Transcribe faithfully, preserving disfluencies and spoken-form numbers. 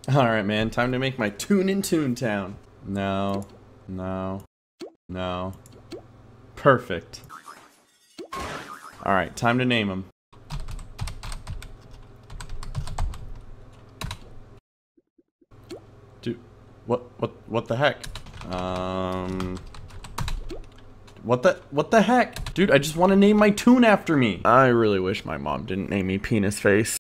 Alright, man. Time to make my Toon in Toontown. No. No. No. Perfect. Alright, time to name him. Dude, what, what, what the heck? Um... What the, what the heck? Dude, I just want to name my Toon after me. I really wish my mom didn't name me Penis Face.